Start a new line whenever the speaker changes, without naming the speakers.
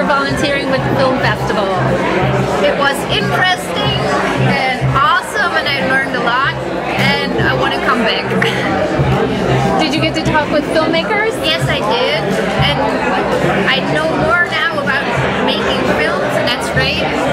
volunteering with the film festival?
It was interesting and awesome, and I learned a lot, and I want to come back.
Did you get to talk with filmmakers?
Yes, I did, and I know more now about making films, and that's great.